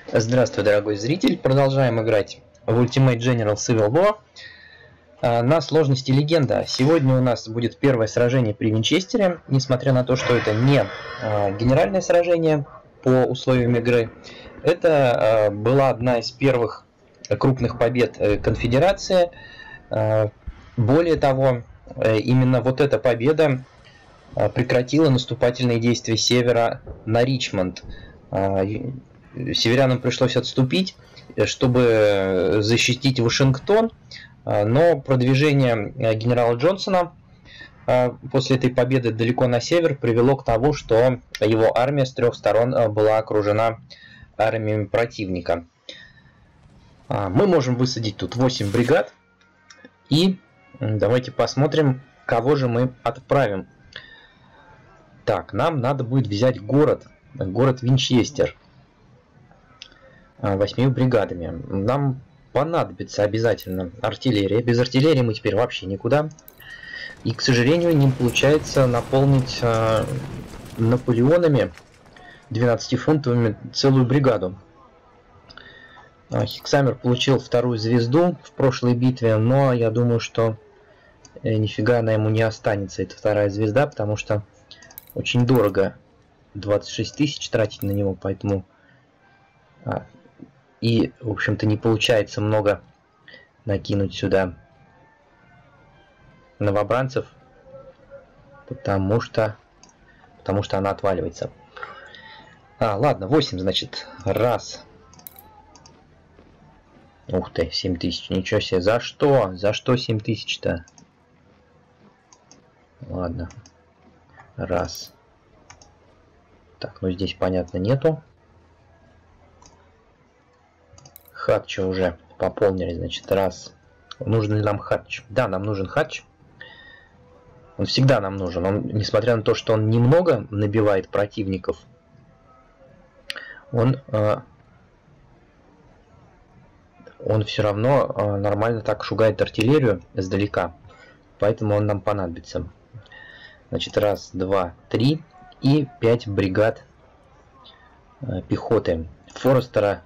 Здравствуй, дорогой зритель. Продолжаем играть в Ultimate General Civil War на сложности легенда. Сегодня у нас будет первое сражение при Винчестере. Несмотря на то, что это не генеральное сражение по условиям игры, это была одна из первых крупных побед конфедерации. Более того, именно вот эта победа прекратила наступательные действия севера на Ричмонд. Северянам пришлось отступить, чтобы защитить Вашингтон, но продвижение генерала Джонсона после этой победы далеко на север привело к тому, что его армия с трех сторон была окружена армиями противника. Мы можем высадить тут 8 бригад, и давайте посмотрим, кого же мы отправим. Так, нам надо будет взять город Винчестер 8 бригадами. Нам понадобится обязательно артиллерия. Без артиллерии мы теперь вообще никуда. И, к сожалению, не получается наполнить Наполеонами 12-фунтовыми целую бригаду. Хиксамер получил вторую звезду в прошлой битве, но я думаю, что нифига она ему не останется, эта вторая звезда, потому что очень дорого 26 тысяч тратить на него, поэтому... И, в общем-то, не получается много накинуть сюда новобранцев, потому что она отваливается. Ладно, 8, значит, раз. Ух ты, 7000, ничего себе. За что? За что 7000-то? Ладно. Раз. Так, ну здесь, понятно, нету. Хатча уже пополнили, значит, раз. Нужен ли нам хатч? Да, нам нужен хатч. Он всегда нам нужен. Он, несмотря на то, что он немного набивает противников, он все равно нормально так шугает артиллерию издалека. Поэтому он нам понадобится. Значит, раз, два, три и 5 бригад пехоты. Фореста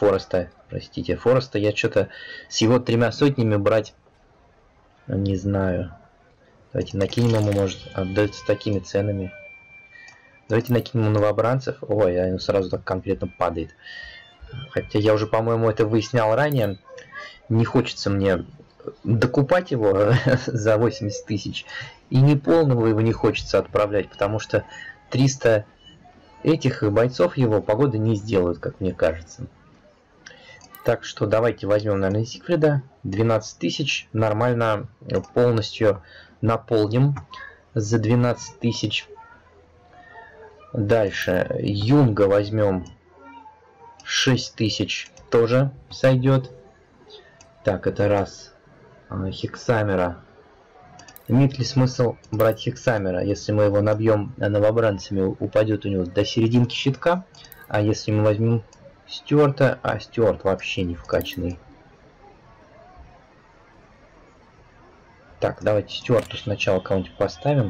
я что-то с его 3 сотнями брать не знаю. Давайте накинем ему, может, отдается такими ценами. Давайте накинем ему новобранцев. Ой, он сразу так конкретно падает. Хотя я уже, по-моему, это выяснял ранее. Не хочется мне докупать его за 80 тысяч. И не полного его не хочется отправлять, потому что 300 этих бойцов его погода не сделают, как мне кажется. Так что давайте возьмем, наверное, Зигфрида. 12 тысяч. Нормально полностью наполним за 12 тысяч. Дальше. Юнга возьмем 6 тысяч. Тоже сойдет. Так, это раз. Хиксамера. Имеет ли смысл брать Хиксамера? Если мы его набьем новобранцами, упадет у него до серединки щитка. А если мы возьмем Стюарта, Стюарт вообще не вкачанный. Так, давайте Стюарту сначала кого-нибудь поставим.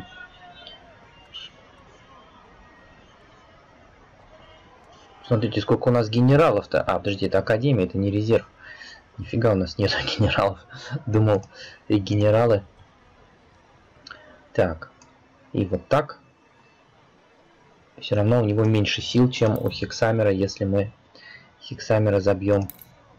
Смотрите, сколько у нас генералов-то. Подожди, это Академия, это не резерв. Нифига у нас нет генералов. Думал, и генералы. Так, и вот так. Все равно у него меньше сил, чем у Хиксамера, если мы Хиксамера забьем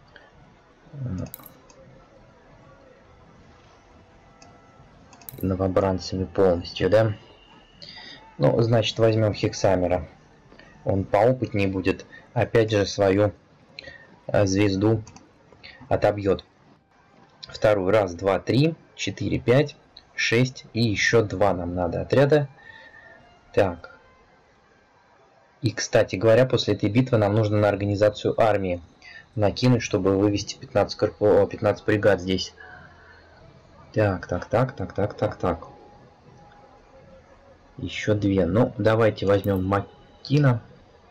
новобранцами полностью, да? Ну, значит, возьмем Хиксамера. Он поопытнее будет. Опять же, свою звезду отобьет. Вторую. Раз, два, три, 4, 5, 6. И еще 2 нам надо отряда. Так. И, кстати говоря, после этой битвы нам нужно на организацию армии накинуть, чтобы вывести 15 бригад здесь. Так. Еще 2. Ну, давайте возьмем Маккина.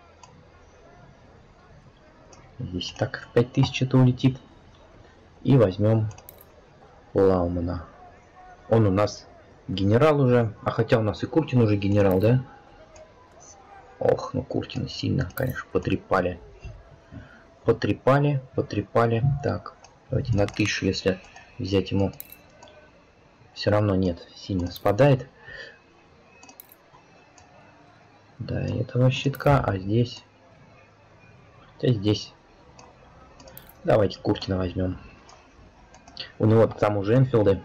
Здесь так в 5000 это улетит. И возьмем Лаумана. Он у нас генерал уже. Хотя у нас и Куртин уже генерал, да? Ох, ну Куртина сильно, конечно, потрепали. потрепали, потрепали. Так, давайте на 1000, если взять ему. Все равно нет, сильно спадает. До этого щитка, а здесь... Хотя здесь... Давайте Куртина возьмем. У него там уже Энфилды.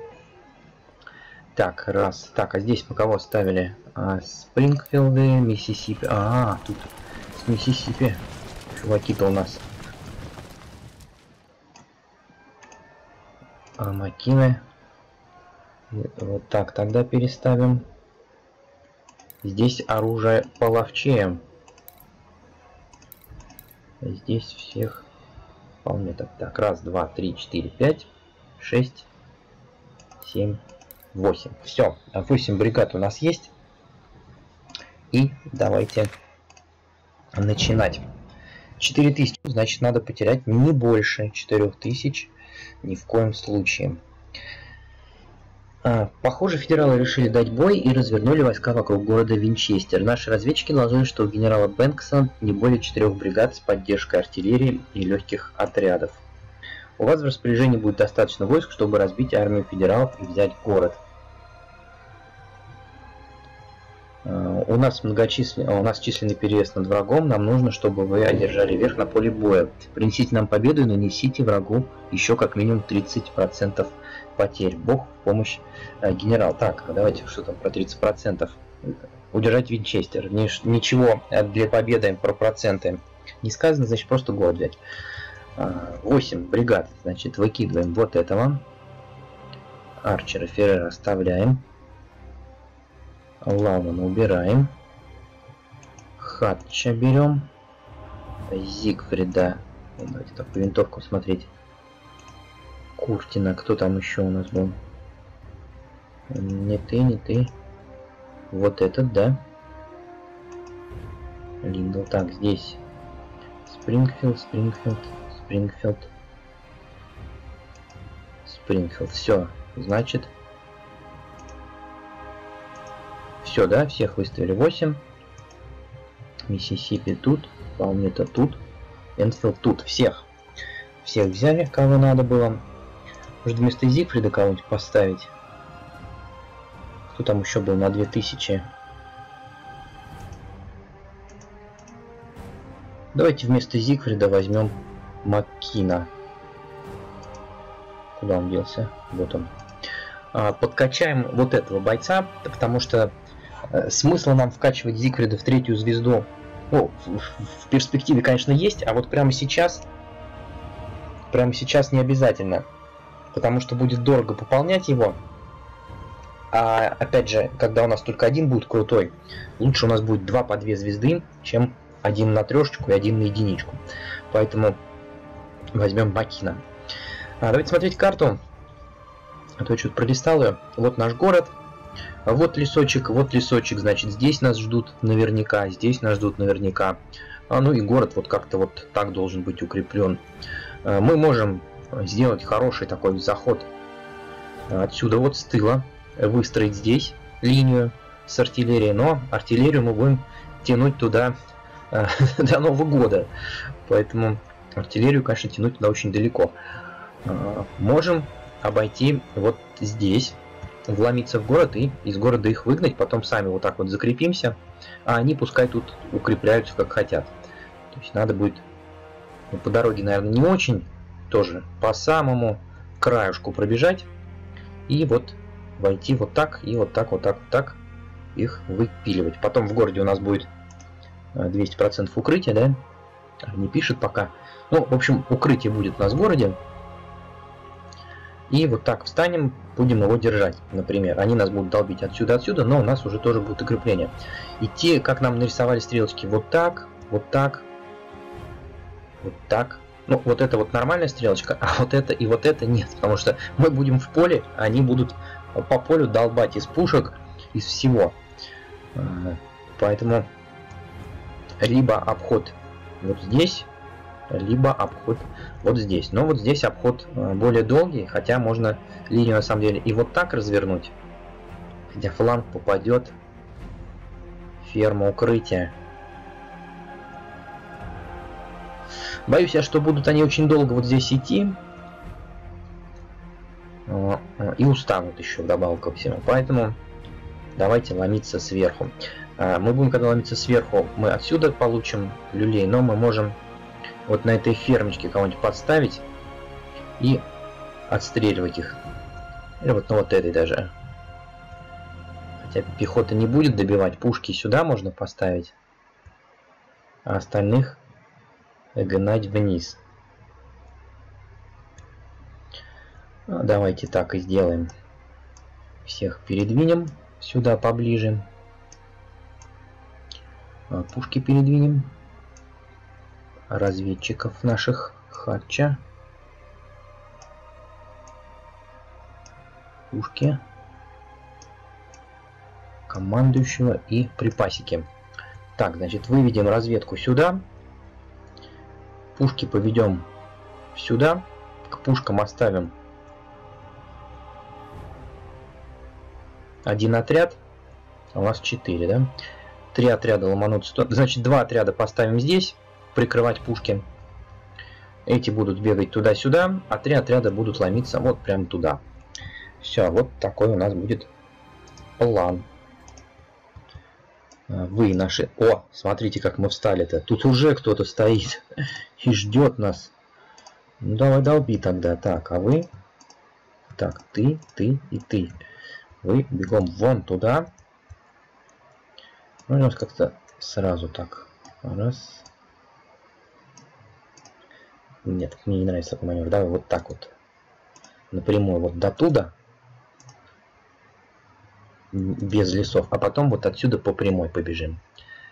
Так, раз. Так, а здесь мы кого ставили? Спрингфилды, Миссисипи. Тут с Миссисипи. Чуваки-то у нас. Макины. Вот так тогда переставим. Здесь оружие половчее. Здесь всех вполне так. Так, раз, два, три, четыре, пять, 6, 7, 8. Все, 8 бригад у нас есть. И давайте начинать. 4000, значит, надо потерять не больше 4000. Ни в коем случае. Похоже, федералы решили дать бой и развернули войска вокруг города Винчестер. Наши разведчики доложили, что у генерала Бэнкса не более 4 бригад с поддержкой артиллерии и легких отрядов. У вас в распоряжении будет достаточно войск, чтобы разбить армию федералов и взять город. У нас численный перевес над врагом. Нам нужно, чтобы вы одержали верх на поле боя. Принесите нам победу и нанесите врагу еще как минимум 30% потерь. Бог в помощь, генерал. Так, давайте, что там про 30%. Удержать Винчестер. Ничего для победы про проценты не сказано, значит, просто город взять. 8 бригад, значит, выкидываем вот этого. Арчера Феррера оставляем. Лаумана убираем. Хатча берем. Зигфрида. Давайте так по винтовку смотреть. Куртина. Кто там еще у нас был? Не ты, не ты. Вот этот, да. Линдл. Так, здесь. Спрингфилд. Все. Значит... Все, да, всех выставили 8. Миссисипи тут, Палмета тут, Энфилд тут. Всех взяли, кого надо было. Может, вместо Зигфрида кого-нибудь поставить? Кто там еще был на 2000? Давайте вместо Зигфрида возьмем Маккина. Куда он делся? Вот он. Подкачаем вот этого бойца, потому что смысла нам вкачивать Зигфрида в 3-ю звезду, ну, в перспективе, конечно, есть, а вот прямо сейчас не обязательно, потому что будет дорого пополнять его. А опять же, когда у нас только один будет крутой, лучше у нас будет 2 по 2 звезды, чем 1 на 3 и 1 на 1. Поэтому возьмем Маккина. Давайте смотреть карту. А то я что-то пролистал ее. Вот наш город. Вот лесочек, значит, здесь нас ждут наверняка, здесь нас ждут наверняка. Ну и город вот как-то вот так должен быть укреплен. Мы можем сделать хороший такой заход отсюда вот с тыла, выстроить здесь линию с артиллерией, но артиллерию мы будем тянуть туда до Нового года. Поэтому артиллерию, конечно, тянуть туда очень далеко. Можем обойти вот здесь, вломиться в город и из города их выгнать, потом сами вот так вот закрепимся, а они пускай тут укрепляются как хотят. То есть надо будет, ну, по дороге, наверное, не очень, тоже по самому краюшку пробежать и вот войти вот так и вот так, вот так, вот так их выпиливать. Потом в городе у нас будет 200% укрытия, да? Не пишет пока. Ну, в общем, укрытие будет у нас в городе. И вот так встанем, будем его держать, например. Они нас будут долбить отсюда, но у нас уже тоже будет укрепление. Идти, как нам нарисовали стрелочки, вот так, вот так, вот так. Ну, вот это вот нормальная стрелочка, а вот это и вот это нет. Потому что мы будем в поле, а они будут по полю долбать из пушек, из всего. Поэтому либо обход вот здесь, либо обход вот здесь. Но вот здесь обход более долгий, хотя можно линию на самом деле и вот так развернуть. Хотя фланг попадет. Ферма укрытия. Боюсь я, что будут они очень долго вот здесь идти. И устанут еще вдобавок ко всему. Поэтому давайте ломиться сверху. Мы будем, когда ломиться сверху, мы отсюда получим люлей, но мы можем вот на этой фермочке кого-нибудь подставить и отстреливать их. Или вот на вот этой даже. Хотя пехота не будет добивать, пушки сюда можно поставить, а остальных гнать вниз. Давайте так и сделаем. Всех передвинем сюда поближе. Пушки передвинем. Разведчиков наших Хатча. Пушки. Командующего и припасики. Так, значит, выведем разведку сюда. Пушки поведем сюда. К пушкам оставим один отряд. А у нас 4, да? 3 отряда ломанутся. Значит, 2 отряда поставим здесь, прикрывать пушки. Эти будут бегать туда-сюда, а 3 отряда будут ломиться вот прямо туда. Все, вот такой у нас будет план. Вы наши... О, смотрите, как мы встали-то. Тут уже кто-то стоит и ждет нас. Ну, давай долби тогда. Так, а вы... Так, ты и ты. Вы бегом вон туда. Ну, у нас как-то сразу так. Раз. Нет, мне не нравится такой маневр. Давай вот так вот. Напрямую вот до туда. Без лесов. А потом вот отсюда по прямой побежим.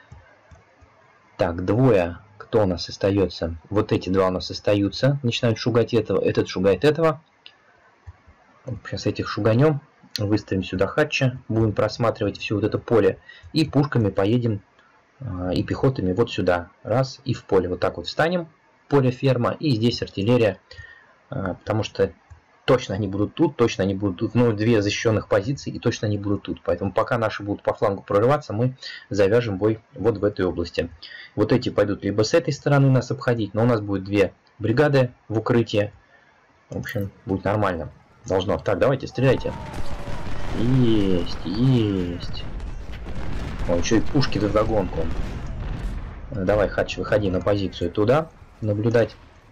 Так, двое. Кто у нас остается? Вот эти два у нас остаются. Начинают шугать этого. Этот шугает этого. Сейчас этих шуганем. Выставим сюда Хатча. Будем просматривать все вот это поле. И пушками поедем. И пехотами вот сюда. Раз. И в поле. Вот так вот встанем. Поле ферма. И здесь артиллерия. Потому что точно они будут тут. Точно они будут тут. Ну, 2 защищенных позиции. И точно они будут тут. Поэтому пока наши будут по флангу прорываться, мы завяжем бой вот в этой области. Вот эти пойдут либо с этой стороны нас обходить. Но у нас будет 2 бригады в укрытии. В общем, будет нормально. Должно. Так, давайте, стреляйте. Есть, есть. О, еще и пушки за догонку. Давай, Хатч, выходи на позицию туда. Наблюдать.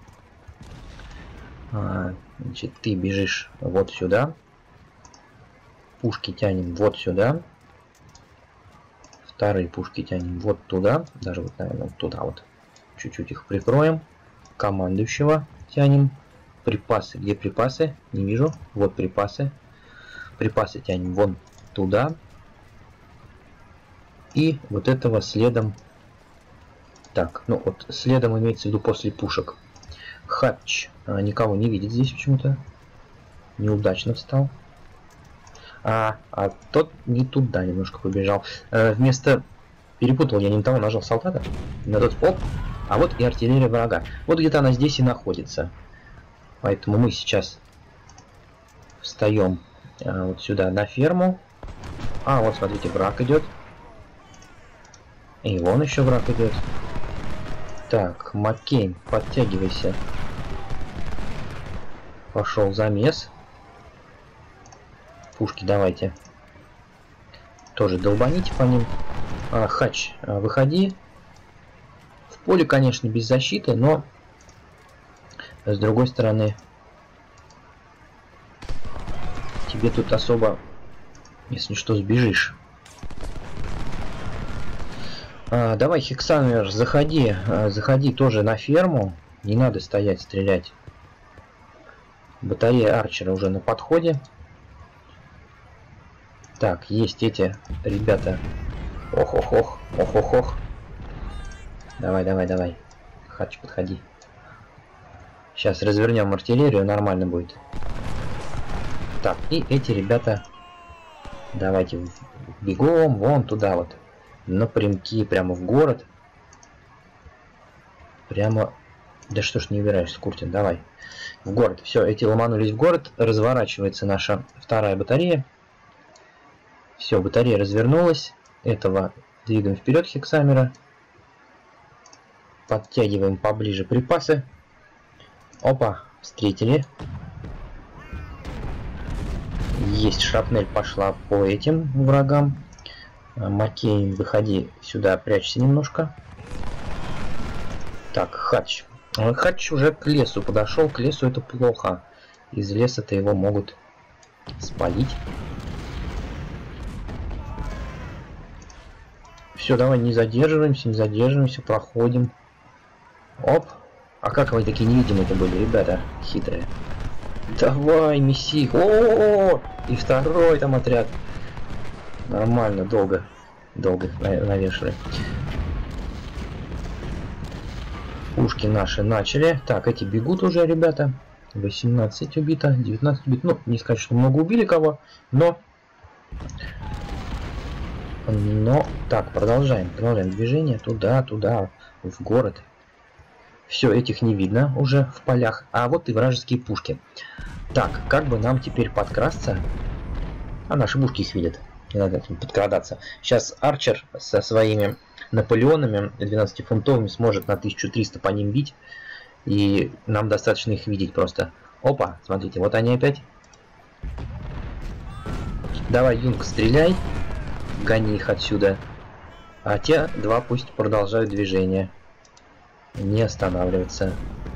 Значит, ты бежишь вот сюда. Пушки тянем вот сюда. Вторые пушки тянем вот туда. Даже вот, наверное, вот туда вот. Чуть-чуть их прикроем. Командующего тянем. Припасы. Где припасы? Не вижу. Вот припасы. Припасы тянем вон туда. И вот этого следом. Так, ну вот следом имеется в виду после пушек. Хатч никого не видит здесь почему-то. Неудачно встал. А тот не туда немножко побежал. Вместо... Перепутал, я не на того нажал солдата. На тот оп. А вот и артиллерия врага. Вот где-то она здесь и находится. Поэтому мы сейчас встаем вот сюда на ферму. А, вот смотрите, враг идет. И вон еще враг идет. Так, Маккейн, подтягивайся. Пошел замес. Пушки давайте. Тоже долбаните по ним. Хач, выходи. В поле, конечно, без защиты, но с другой стороны тебе тут особо, если что, сбежишь. Давай, Хексамер, заходи. Заходи тоже на ферму. Не надо стоять, стрелять. Батарея Арчера уже на подходе. Так, есть эти ребята. Ох-ох-ох. Ох-ох-ох. Давай, давай, давай. Хач, подходи. Сейчас развернем артиллерию, нормально будет. Так, и эти ребята. Давайте бегом вон туда вот. Напрямки, прямо в город. Прямо... Да что ж не убираешься, Куртин, давай. В город. Все, эти ломанулись в город. Разворачивается наша вторая батарея. Все, батарея развернулась. Этого двигаем вперед Хексамера. Подтягиваем поближе припасы. Опа, встретили. Есть, шрапнель пошла по этим врагам. Маккейн, выходи сюда, прячься немножко. Так, Хач. Хач уже к лесу подошел. К лесу это плохо. Из леса-то его могут спалить. Все, давай, не задерживаемся, проходим. Оп. А как вы такие невидимые-то были, ребята, хитрые? Давай, месси. О-о-о! И второй там отряд. Нормально, долго навешали. Пушки наши начали. Так, эти бегут уже, ребята. 18 убито, 19 убито. Ну, не сказать, что много убили кого, но... Так, продолжаем движение. Туда, в город. Все, этих не видно уже в полях. А вот и вражеские пушки. Так, как бы нам теперь подкрасться? А наши пушки их видят. Не надо подкрадаться. Сейчас Арчер со своими Наполеонами 12-фунтовыми сможет на 1300 по ним бить. И нам достаточно их видеть просто. Опа, смотрите, вот они опять. Давай, Юнг, стреляй. Гони их отсюда. А те два пусть продолжают движение. Не останавливаться.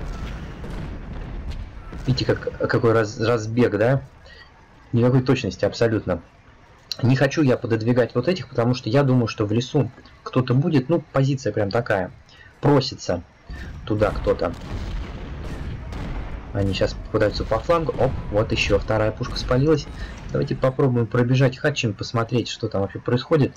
Видите, какой разбег, да? Никакой точности абсолютно. Не хочу я пододвигать вот этих, потому что я думаю, что в лесу кто-то будет. Ну, позиция прям такая. Просится туда кто-то. Они сейчас попадаются по флангу. Оп, вот еще вторая пушка спалилась. Давайте попробуем пробежать хатчем, посмотреть, что там вообще происходит.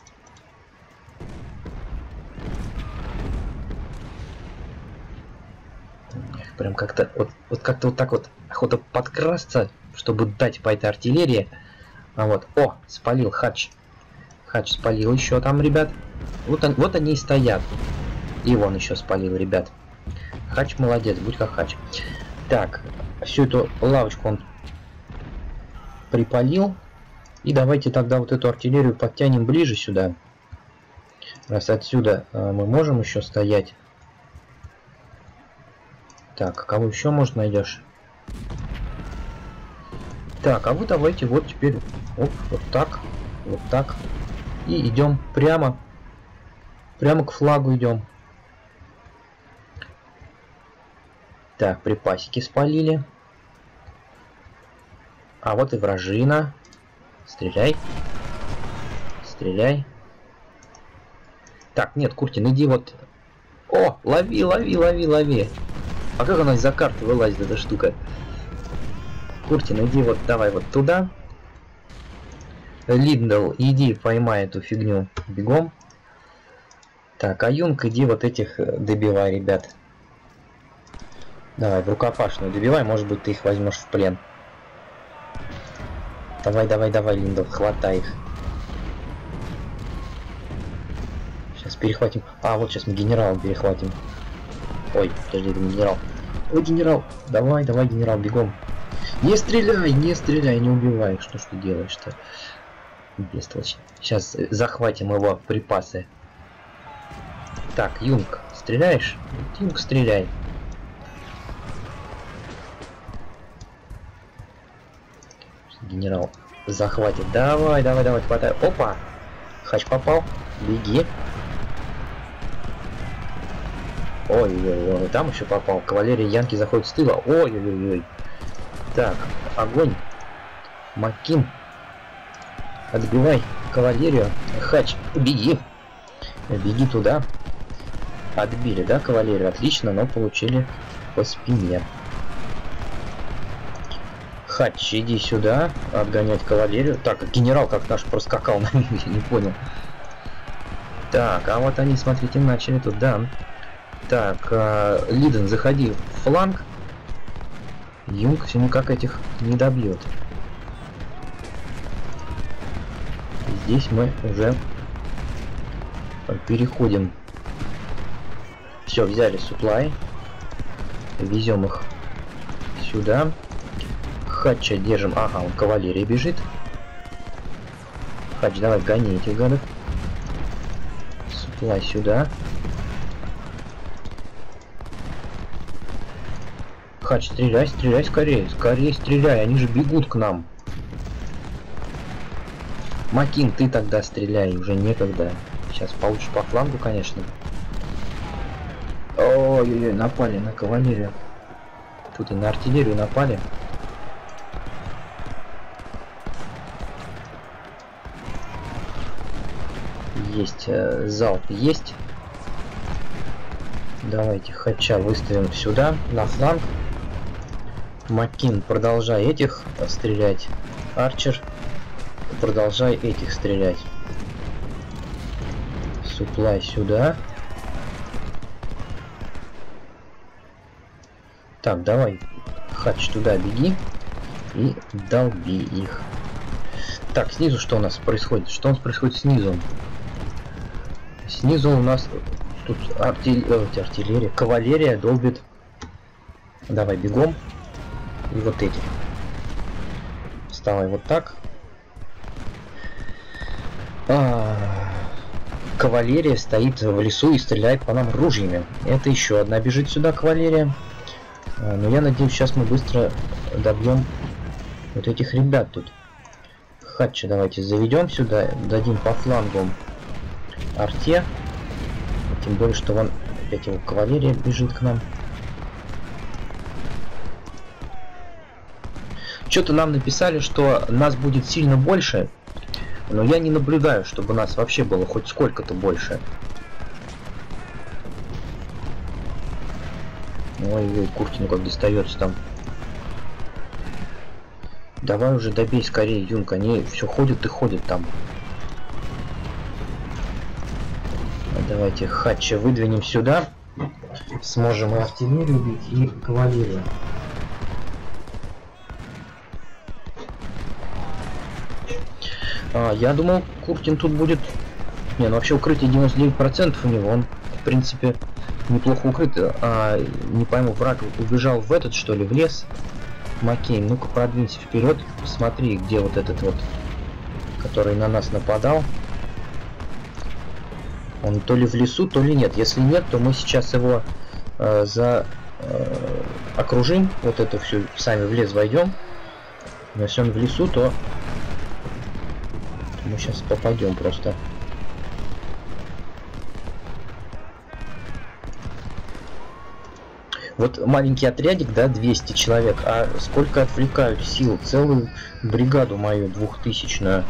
Прям как-то вот как-то вот так вот охота подкрасться, чтобы дать по этой артиллерии. А вот, о, спалил Хач. Хач спалил еще там, ребят. Вот они и стоят. И вон еще спалил, ребят. Хач молодец, будь как Хач. Так, всю эту лавочку он припалил. И давайте тогда вот эту артиллерию подтянем ближе сюда. Раз отсюда мы можем еще стоять. Так, кого еще, может, найдешь? Так, а вы давайте вот теперь оп, вот так. И идем прямо к флагу идем. Так, припасики спалили. А вот и вражина. Стреляй. Стреляй. Так, нет, Куртин, иди вот. О, лови. А как она из-за карты вылазит, эта штука? Куртин, иди вот, давай вот туда. Линдл, иди поймай эту фигню бегом. Так, а Юнг, иди вот этих добивай, ребят. Давай, в рукопашную добивай, может быть, ты их возьмешь в плен. Давай, Линдл, хватай их. Сейчас перехватим. А, вот сейчас мы генерала перехватим. Ой, подожди, это не генерал. Ой, генерал, давай, генерал, бегом. Не стреляй, не убивай. Что ж ты делаешь-то? Бестолочь. Сейчас захватим его припасы. Так, Юнг, стреляешь? Юнг, стреляй. Генерал захватит. Давай, хватай. Опа! Хач попал. Беги. Ой-ой-ой, там еще попал. Кавалерия Янки заходит с тыла. Ой-ой-ой. Так, огонь. Маккин. Отбивай кавалерию. Хач, беги. Беги туда. Отбили, да, кавалерию? Отлично, но получили по спине. Хач, иди сюда. Отгонять кавалерию. Так, генерал как наш проскакал на них, я не понял. Так, а вот они, смотрите, начали тут, да. Так, Лиден, заходи в фланг. Юнг все никак этих не добьет. Здесь мы уже переходим. Все, взяли суплай. Везем их сюда. Хача держим. Ага, он кавалерия бежит. Хач, давай гони этих гадов. Суплай сюда. Хач, стреляй, стреляй скорее. Скорее стреляй, они же бегут к нам. Макин, ты тогда стреляй, уже некогда. Сейчас получишь по флангу, конечно. Ой-ой-ой, напали на кавалерию. Тут и на артиллерию напали. Есть залп, есть. Давайте Хача выставим сюда, на фланг. Макин, продолжай этих стрелять. Арчер, продолжай этих стрелять. Суплай сюда. Так, давай, Хач, туда беги и долби их. Так, снизу что у нас происходит? Что у нас происходит снизу? Снизу у нас тут артиллерия, кавалерия долбит. Давай бегом. И вот эти. Вставай вот так. Кавалерия стоит в лесу и стреляет по нам ружьями. Это еще одна бежит сюда кавалерия. Но я надеюсь, сейчас мы быстро добьем вот этих ребят тут. Хатча давайте заведем сюда, дадим по флангу арте. Тем более, что вон опять его кавалерия бежит к нам. Что-то нам написали, что нас будет сильно больше, но я не наблюдаю, чтобы нас вообще было хоть сколько-то больше. Ой-ой, Куртину как достается там. Давай уже добей скорее, Юнг, они все ходят и ходят там. Давайте Хатча выдвинем сюда. Сможем и артиллерию убить, и кавалерию. Я думал, Куртин тут будет... Не, ну вообще укрытие 99% у него. Он, в принципе, неплохо укрыт. Не пойму, враг убежал в этот, что ли, в лес? Маккейн, ну-ка продвинься вперед. Посмотри, где вот этот вот, который на нас нападал. Он то ли в лесу, то ли нет. Если нет, то мы сейчас его окружим. Вот это все, сами в лес войдем. Но если он в лесу, то мы сейчас попадем просто. Вот маленький отрядик, да, 200 человек, а сколько отвлекают сил? Целую бригаду мою 2000-ную.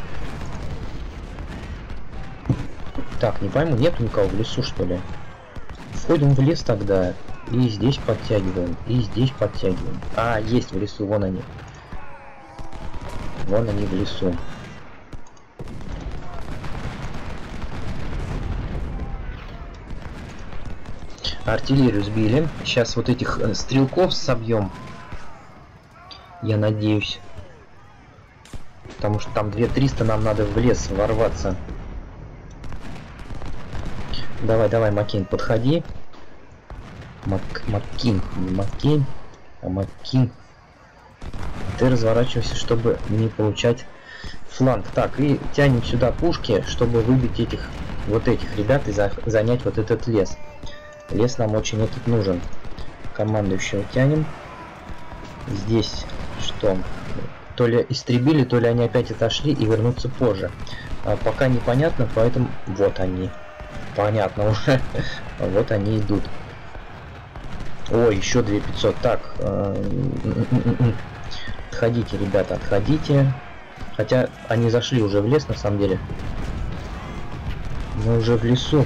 Так, не пойму, нету никого в лесу, что ли? Входим в лес тогда, и здесь подтягиваем, и здесь подтягиваем. А, есть в лесу, вон они. Вон они в лесу. Артиллерию сбили. Сейчас вот этих стрелков собьем. Я надеюсь. Потому что там 2300 нам надо в лес ворваться. Давай, давай, Маккейн, подходи. Маккейн, не Маккейн, а Маккейн. Ты разворачивайся, чтобы не получать фланг. Так, и тянем сюда пушки, чтобы выбить этих, вот этих ребят и занять вот этот лес. Лес нам очень этот нужен. Командующего тянем. Здесь что? То ли истребили, то ли они опять отошли и вернутся позже. Пока непонятно, поэтому... Вот они. Понятно уже. Вот они идут. Ой, еще 2500. Так. Отходите, ребята, отходите. Хотя они зашли уже в лес, на самом деле. Мы уже в лесу.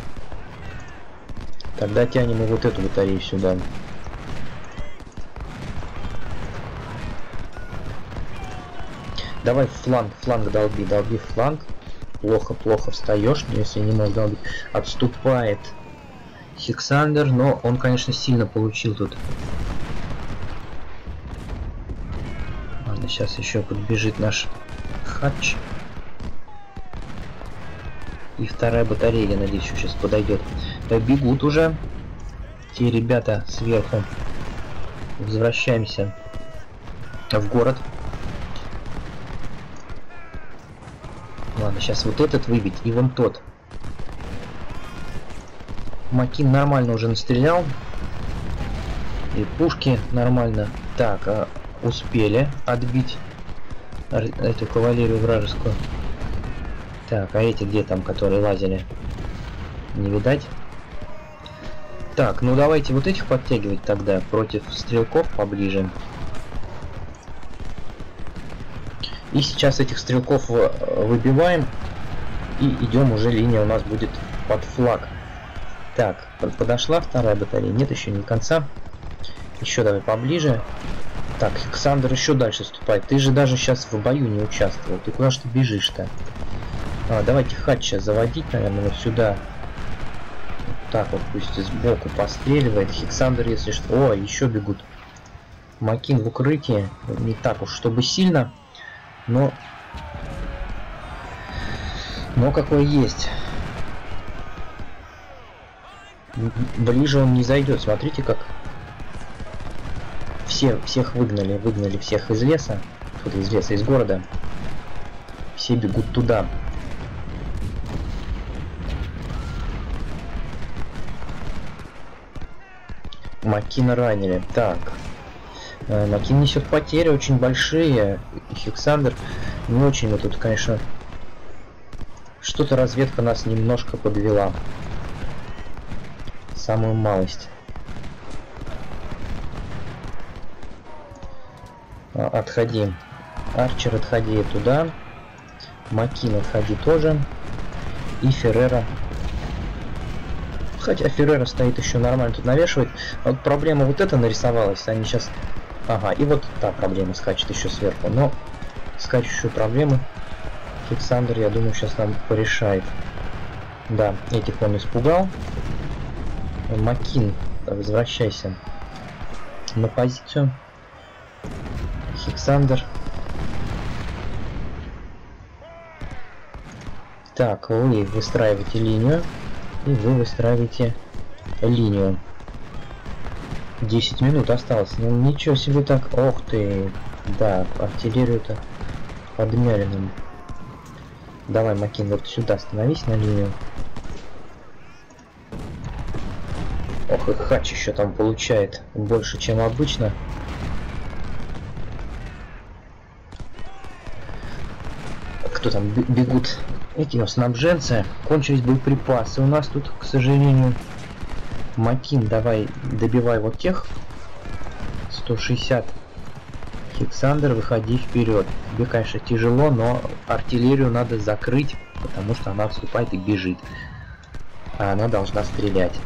Тогда тянем и вот эту батарею сюда. Давай фланг долби, долби фланг. Плохо встаешь, если не можешь долбить. Отступает Сиксандер, но он, конечно, сильно получил тут. Ладно, сейчас еще подбежит наш Хач. И вторая батарея, я надеюсь, сейчас подойдет. Бегут уже те ребята сверху. Возвращаемся в город. Ладно, сейчас вот этот выбить и вон тот. Маккейн нормально уже настрелял. И пушки нормально. Так, успели отбить эту кавалерию вражескую. Так, а эти где там, которые лазили? Не видать. Так, ну давайте вот этих подтягивать тогда против стрелков поближе. И сейчас этих стрелков выбиваем. И идем, уже линия у нас будет под флаг. Так, подошла вторая батарея. Нет, еще не конца. Еще давай поближе. Так, Александр еще дальше ступает. Ты же даже сейчас в бою не участвовал. Ты куда ж ты бежишь-то? Давайте Хатча заводить, наверное, вот сюда. Так вот, пусть сбоку постреливает. Хександр, если что... О, еще бегут. Макин в укрытии. Не так уж, чтобы сильно. Но какой есть. Ближе он не зайдет. Смотрите, как всех выгнали всех из леса. Из леса, из города. Все бегут туда. Макина ранили. Так. Макин несет потери очень большие. Хександр не очень. Мы тут, конечно, что-то разведка нас немножко подвела. Самую малость. Отходи. Арчер, отходи туда. Макин, отходи тоже. И Феррера. Хотя Феррера стоит еще нормально тут навешивает. Вот проблема вот эта нарисовалась. Они сейчас... Ага, и вот та проблема скачет еще сверху. Но скачущую проблему Александр, я думаю, сейчас нам порешает. Да, этих он испугал. Макин, возвращайся на позицию. Александр. Так, вы выстраиваете линию. И вы выстраиваете линию. 10 минут осталось. Ну ничего себе так. Ох ты. Да, артиллерию-то подмяли нам. Давай, Макин, вот сюда становись на линию. Ох, и Хач еще там получает больше, чем обычно. Кто там бегут? Эти снабженцы. Кончились боеприпасы. У нас тут, к сожалению... Макин, давай, добивай вот тех. 160. Александр, выходи вперед. Тебе, конечно, тяжело, но артиллерию надо закрыть, потому что она вступает и бежит. А она должна стрелять.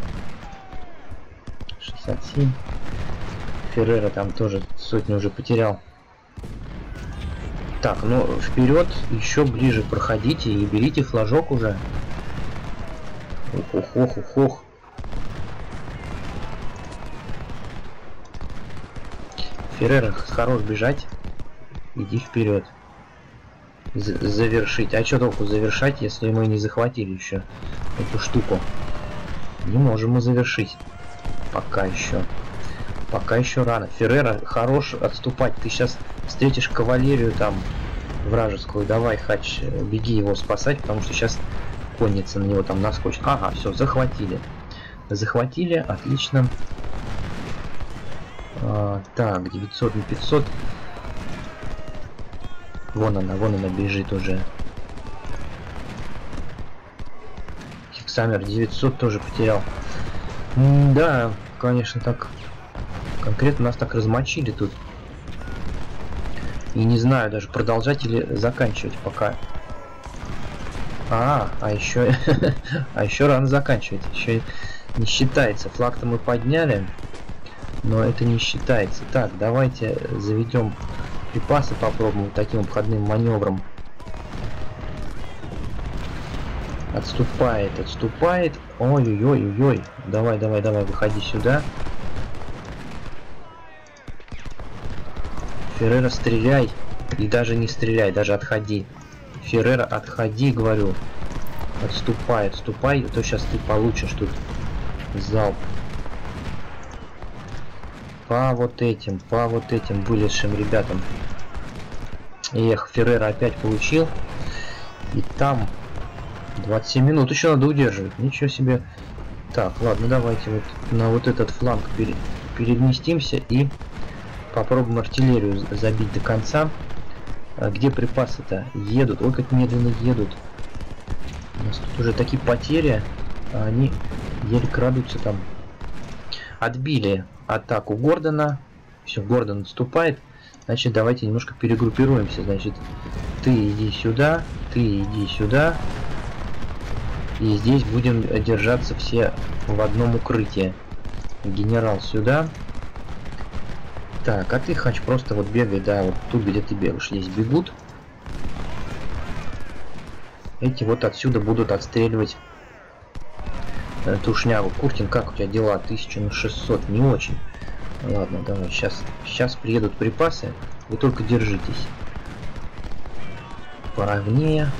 67. Феррера там тоже сотню уже потерял. Так, ну вперед, еще ближе проходите и берите флажок уже. Ух. Феррера, хорош бежать. Иди вперед. Завершить. А что толку завершать, если мы не захватили еще эту штуку? Не можем мы завершить. Пока еще. Пока еще рано. Феррера, хорош отступать. Ты сейчас встретишь кавалерию там вражескую. Давай, Хач, беги его спасать, потому что сейчас конница на него там наскочит. Ага, все, захватили. Захватили, отлично. Так, 900 на 500. Вон она бежит уже. Хексамер 900 тоже потерял. Да, конечно, так конкретно нас так размочили тут. И не знаю даже, продолжать или заканчивать пока. А еще а еще рано заканчивать. Еще не считается. Флаг-то мы подняли, но это не считается. Так, давайте заведем припасы, попробуем таким обходным маневром. Отступает. Ой-ой-ой-ой. Давай, выходи сюда. Феррера, стреляй. И даже не стреляй, даже отходи. Феррера, отходи, говорю. Отступай, а то сейчас ты получишь тут залп. По вот этим вылезшим ребятам. Эх, Феррера опять получил. И там 27 минут еще надо удерживать. Ничего себе. Так, ладно, давайте вот на вот этот фланг переместимся и попробуем артиллерию забить до конца. Где припасы-то? Едут. Ой, как медленно едут. У нас тут уже такие потери, а они еле крадутся там. Отбили атаку Гордона. Все, Гордон отступает. Значит, давайте немножко перегруппируемся. Значит, ты иди сюда, ты иди сюда. И здесь будем держаться все в одном укрытии. Генерал сюда. Так, а ты, Хач, просто вот бегай, да, вот тут, где ты бегаешь. Здесь бегут. Эти вот отсюда будут отстреливать тушняву. Куртин, как у тебя дела? 1600, не очень. Ладно, давай, сейчас приедут припасы. Вы только держитесь. Поровнее.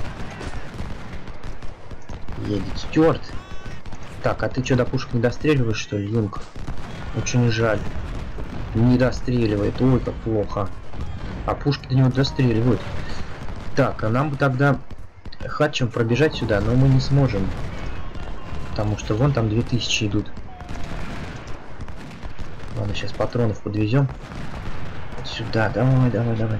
Едет Стюарт. Так, а ты что, до пушек не достреливаешь, что ли, Юнг? Очень жаль. Не достреливает. Ой, как плохо. А пушки до него достреливают. Так, а нам бы тогда Хатчем пробежать сюда, но мы не сможем. Потому что вон там 2000 идут. Ладно, сейчас патронов подвезем. Вот сюда. Давай.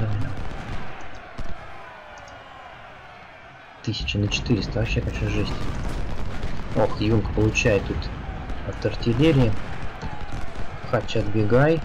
1000 на 400. Вообще, конечно, жесть. Ох, Юнг получает тут от артиллерии. Хатч, отбегай.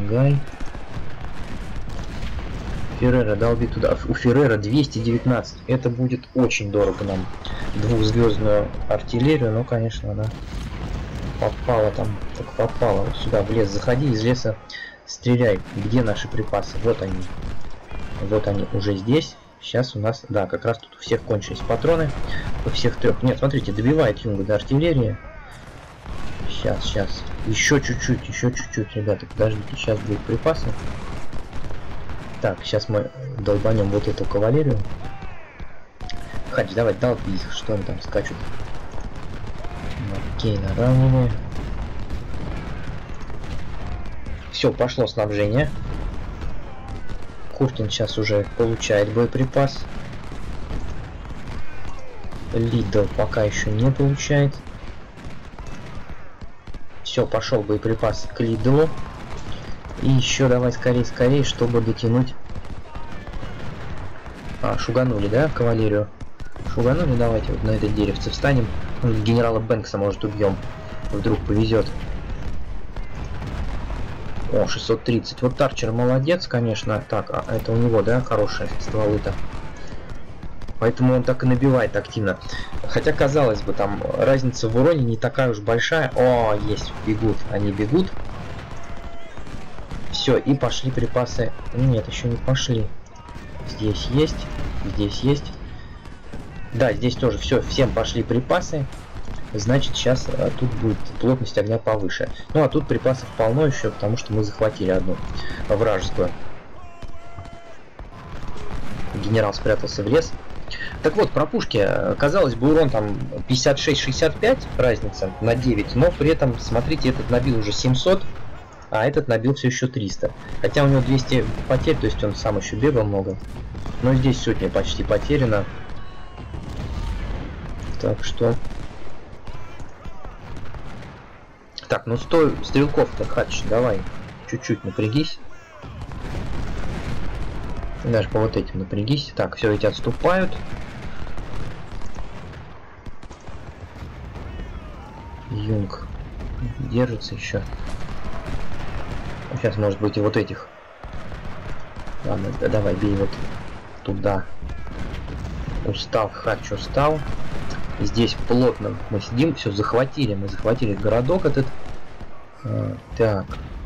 Феррера долби туда. У Феррера 219. Это будет очень дорого нам. Двухзвездную артиллерию, но, конечно, она попала там, так попала. Вот сюда, в лес заходи, из леса стреляй. Где наши припасы? Вот они. Вот они уже здесь. Сейчас у нас, да, как раз тут у всех кончились патроны. У всех трех. Нет, смотрите, добивает Юнга до артиллерии. Сейчас. Еще чуть-чуть, ребята, подождите, сейчас будут припасы. Так, сейчас мы долбанем вот эту кавалерию. Хач, давай, долби их, что они там скачут. Окей, наравниваем. Все, пошло снабжение. Куртин сейчас уже получает боеприпас. Лидл пока еще не получает. Все, пошел боеприпас к Лидлу. И еще давай скорее, чтобы дотянуть. Шуганули, да, кавалерию? Шуганули, давайте вот на это деревце встанем. Генерала Бэнкса, может, убьем. Вдруг повезет. О, 630. Вот Тарчер молодец, конечно. Так, а это у него, да, хорошие стволы-то. Поэтому он так и набивает активно. Хотя, казалось бы, там разница в уроне не такая уж большая. О, есть, бегут. Они бегут. Все, и пошли припасы. Нет, еще не пошли. Здесь есть. Да, здесь тоже все, всем пошли припасы. Значит, сейчас тут будет плотность огня повыше. Ну, а тут припасов полно еще, потому что мы захватили одну вражескую. Генерал спрятался в лес. Так вот, про пушки. Казалось бы, урон там 56-65, разница на 9. Но при этом, смотрите, этот набил уже 700, а этот набил все еще 300. Хотя у него 200 потерь, то есть он сам еще бегал много. Но здесь сотня почти потеряна. Так что... Так, ну стой, стрелков-то, Хач, давай. Чуть-чуть напрягись. Даже по вот этим напрягись. Так, все, эти отступают. Юнг держится еще. Сейчас, может быть, и вот этих. Ладно, да, давай, бей вот туда. Устал, Хач устал. Здесь плотно мы сидим, все захватили. Мы захватили городок этот. Так.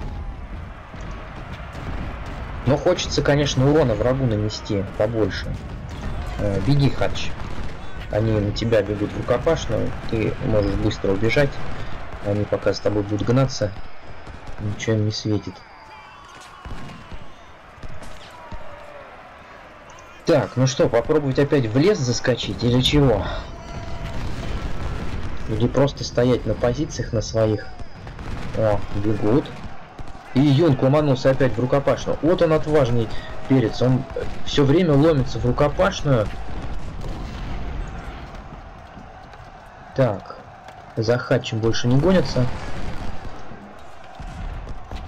Но хочется, конечно, урона врагу нанести побольше. Беги, Хач. Они на тебя бегут в рукопашную. Ты можешь быстро убежать. Они пока с тобой будут гнаться. Ничего им не светит. Так, ну что, попробовать опять в лес заскочить или чего? Или просто стоять на позициях на своих. О, бегут. И Юнг ломанулся опять в рукопашную. Вот он отважный перец. Он все время ломится в рукопашную. Так. За Хатчем больше не гонятся.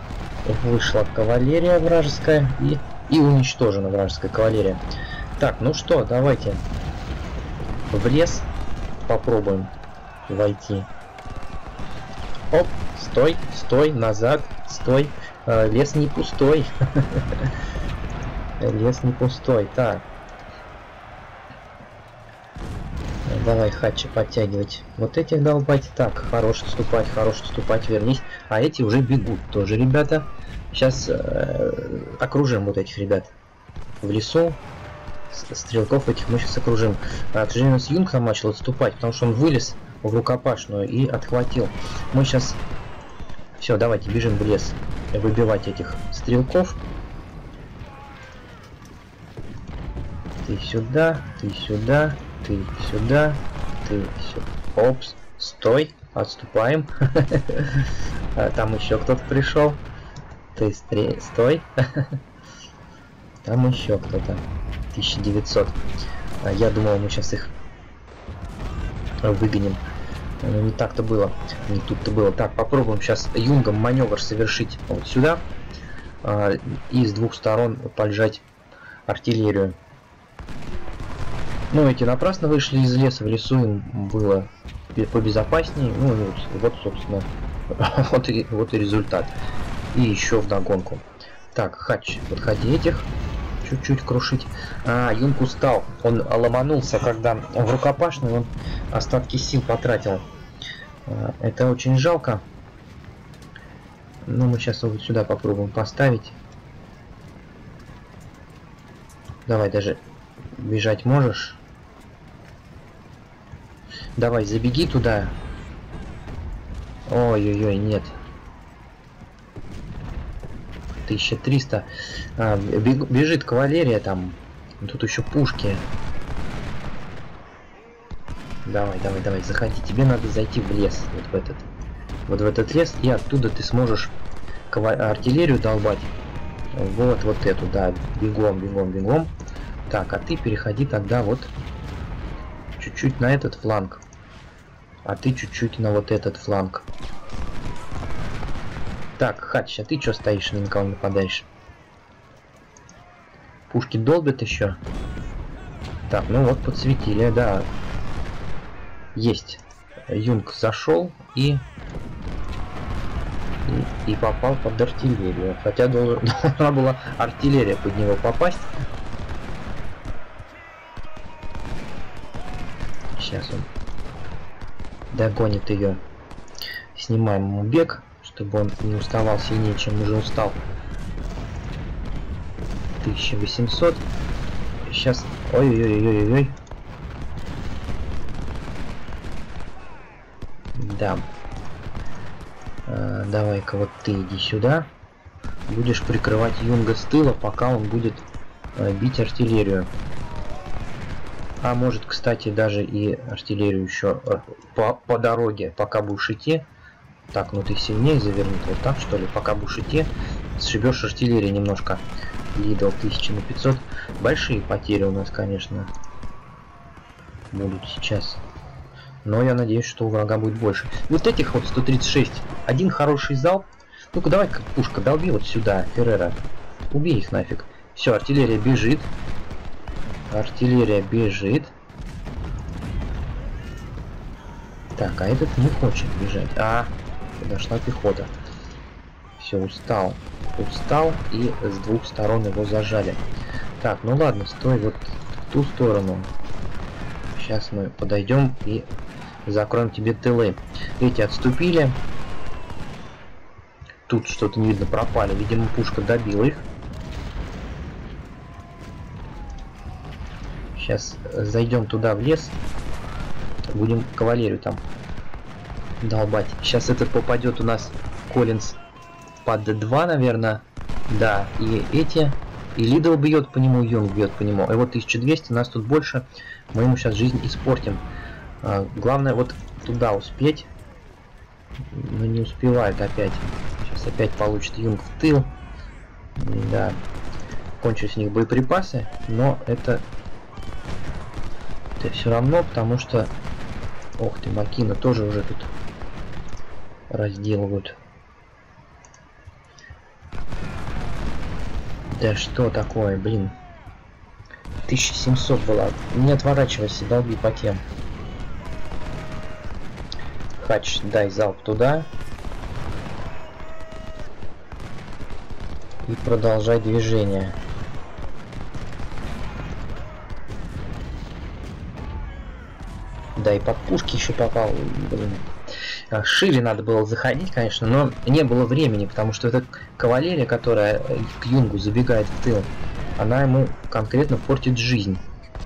вышла кавалерия вражеская и уничтожена вражеская кавалерия. Так, ну что, давайте в лес попробуем войти. Оп, стой, стой, назад, стой. Лес не пустой. Лес не пустой. Так. Давай, Хатчи, подтягивать. Вот этих долбать. Так, хорош отступать, вернись. А эти уже бегут тоже, ребята. Сейчас окружим вот этих ребят в лесу. Стрелков этих мы сейчас окружим. К сожалению, у нас Юнг начал отступать, потому что он вылез в рукопашную и отхватил. Мы сейчас... Все, давайте бежим в лес. Выбивать этих стрелков. Ты сюда, ты сюда, ты сюда, ты сюда. Опс, стой, отступаем. Там еще кто-то пришел. Ты стой. Там еще кто-то. 1900. Я думал, мы сейчас их выгоним. Но не так-то было. Не тут-то было. Так, попробуем сейчас Юнгом маневр совершить вот сюда. И с двух сторон поджать артиллерию. Ну, эти напрасно вышли из леса. В лесу им было побезопаснее. Ну, вот собственно, вот и результат. И еще вдогонку. Так, Хач, подходи этих. Чуть-чуть крушить. Юнг устал. Он ломанулся, когда в рукопашную он остатки сил потратил. Это очень жалко. Но мы сейчас вот сюда попробуем поставить. Давай, даже бежать можешь. Давай, забеги туда. Ой-ой-ой, нет. 1300. Бежит кавалерия там. Тут еще пушки. Давай, давай, давай, заходи. Тебе надо зайти в лес. Вот в этот лес. И оттуда ты сможешь артиллерию долбать. Вот эту, да. Бегом, бегом, бегом. Так, а ты переходи тогда вот чуть-чуть на этот фланг. А ты чуть-чуть на вот этот фланг. Так, Хатч, а ты что стоишь, ни на кого не нападаешь? Пушки долбят еще. Так, ну вот, подсветили, да. Есть. Юнг зашел и попал под артиллерию. Хотя должна была артиллерия под него попасть. Сейчас он догонит ее. Снимаем ему бег, чтобы он не уставал сильнее, чем уже устал. 1800. Сейчас... Ой-ой-ой-ой-ой. Да. Давай-ка вот ты иди сюда. Будешь прикрывать Юнга с тыла, пока он будет бить артиллерию. А может, кстати, даже и артиллерию еще по дороге, пока будешь идти. Так, ну ты сильнее завернуть, вот так что ли, пока будешь идти, сшибешь артиллерию немножко. Лидл 1500. Большие потери у нас, конечно, будут сейчас. Но я надеюсь, что у врага будет больше. Вот этих вот 136. Один хороший залп. Ну-ка, давай-ка, пушка, долби вот сюда, Феррера. Убей их нафиг. Все, артиллерия бежит. Артиллерия бежит. Так, а этот не хочет бежать. Подошла пехота. Все, устал. Устал, и с двух сторон его зажали. Так, ну ладно, стой вот в ту сторону. Сейчас мы подойдем и закроем тебе тылы. Эти отступили. Тут что-то не видно, пропали. Видимо, пушка добила их. Сейчас зайдем туда в лес. Будем кавалерию там долбать. Сейчас этот попадет у нас Коллинз под 2, наверное. Да, и эти. И Лидл бьет по нему, Юнг бьет по нему. И вот 1200, нас тут больше. Мы ему сейчас жизнь испортим. Главное вот туда успеть. Но не успевает опять. Сейчас опять получит Юнг в тыл. Да. Кончились у них боеприпасы. Но это все равно, потому что... Ох ты, Макина тоже уже тут разделывают. Да что такое, блин. 1700 была. Не отворачивайся, долби по тем. Хач, дай залп туда. И продолжай движение. Да, и под пушки еще попал. Блин. Шире надо было заходить, конечно, но не было времени, потому что эта кавалерия, которая к Юнгу забегает в тыл, она ему конкретно портит жизнь.